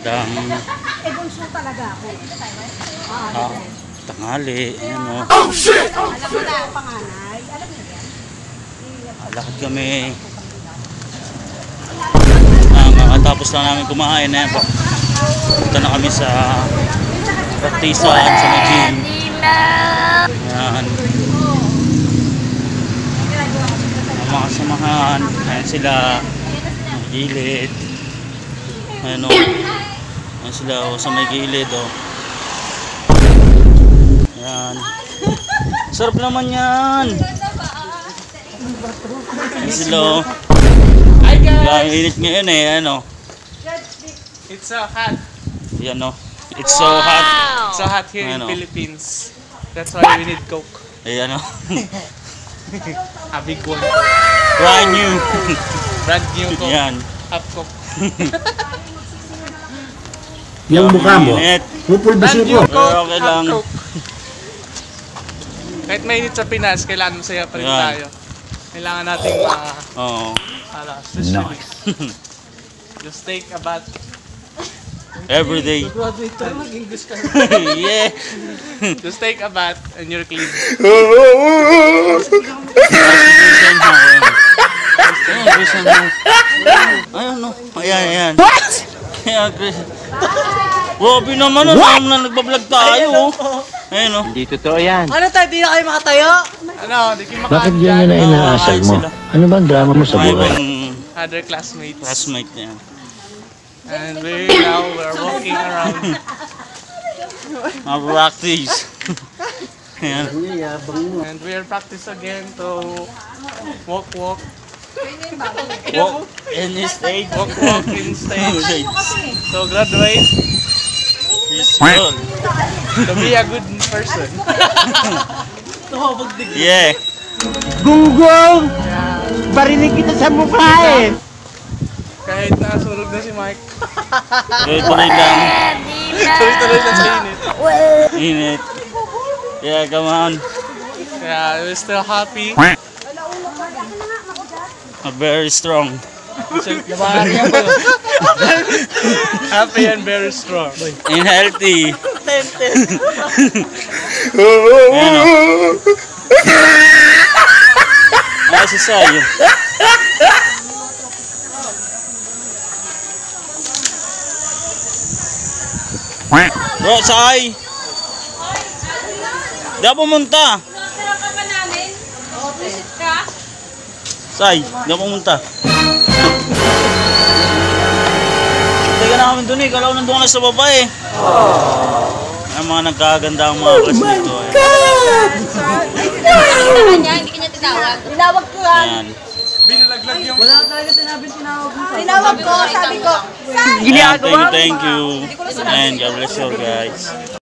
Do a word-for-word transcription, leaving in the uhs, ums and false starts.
Magandang Eh, bunso talaga ako. ah, tanghali. Ayan o. Oh, shit! Alam mo na ang panganay. Alam niyo yan? Lakad kami. Ah, kakatapos lang namin kumain. Ayan po. Punta na kami sa praktisan sa may gym. Ayan. Ang mga samahan. Ayan sila. Ang gilid. Ayan o. Ayan sila o, sa may gilid o. Ayan. Sarap naman yan. Ayan sila o. Hi guys! Ang init ngayon eh. Ano? It's so hot. Yan o. It's so hot. It's so hot here in Ano? Philippines. That's why we need Coke. Ayan o. A big one. Brand new. Brand new Coke. Yan. Half Coke. Yung mukha mo, Init. pupulbisin Brand new ko. Coke. Pero okay lang. Half Coke. Kahit mainit sa Pinas, kailangan masaya pa rin Yan. tayo. Kailangan nating ma... Oo. Ala, Nice. just take a bath. Every day. Graduate ka, mag-English ka. Yeah. Just take a bath and you're clean. Ayan no. Ayan, ayan. What? Ayan, Chris. Grabe naman, ano naman na nagbablog tayo. Ayan no. Hindi totoo yan. Ano tayo, di na kayo makatayo? Ano, di kayo Bakit makaan yan yun na dyan. inaasal mo? Ano ba ang drama mo sa May buhay? ibang Other classmates. classmate niya. And we now we're walking around. Mga practice. Ayan. And we are practice again to walk, walk, Walk in this stage. walk, walk in stage. So graduate It's good. to be a good person. Yeah. Gunggong! Barinig kita sa mukha eh! Kahit nasunog na si Mike. Tuloy-tuloy lang. Tuloy-tuloy na sa init. Init. Yeah, come on. Kaya we're still happy. Uh, Very strong. Happy and very strong. And healthy. Ayan o. Ay, si Sayo. Bro, Say! Di ako pumunta. Say, di ako pumunta. Teka na kami dun eh. Kala ko nandun ka na sa baba eh. Ang mga nagkaganda ang mga classmate ko eh. Hindi kanya tinawag. Tinawag ko yan. Ayan. Binalaglag yung... Wala talaga sinabing tinawag mo. Tinawag ko, sabi ko. Ayan, thank you, thank you. And God bless you guys.